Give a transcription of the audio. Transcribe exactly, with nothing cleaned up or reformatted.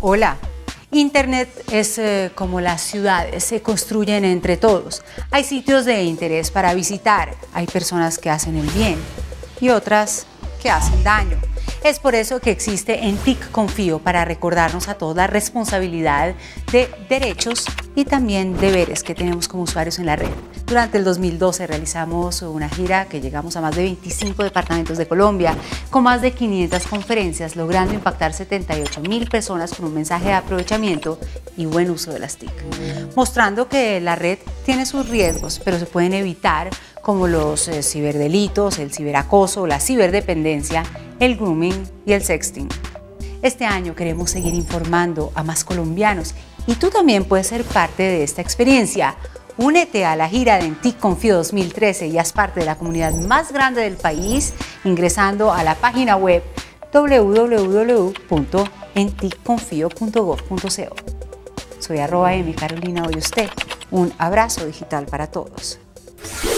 Hola. Internet es eh, como las ciudades, se construyen entre todos. Hay sitios de interés para visitar, hay personas que hacen el bien y otras que hacen daño. Es por eso que existe en T I C Confío, para recordarnos a todos la responsabilidad de derechos y también deberes que tenemos como usuarios en la red. Durante el dos mil doce realizamos una gira que llegamos a más de veinticinco departamentos de Colombia, con más de quinientas conferencias, logrando impactar setenta y ocho mil personas con un mensaje de aprovechamiento y buen uso de las T I C, mostrando que la red tiene sus riesgos, pero se pueden evitar, como los eh, ciberdelitos, el ciberacoso, la ciberdependencia, el grooming y el sexting. Este año queremos seguir informando a más colombianos y tú también puedes ser parte de esta experiencia. Únete a la gira de En T I C Confío dos mil trece y haz parte de la comunidad más grande del país ingresando a la página web w w w punto en tic confío punto gov punto co. Soy arroba M Carolina Hoy Usted. Un abrazo digital para todos.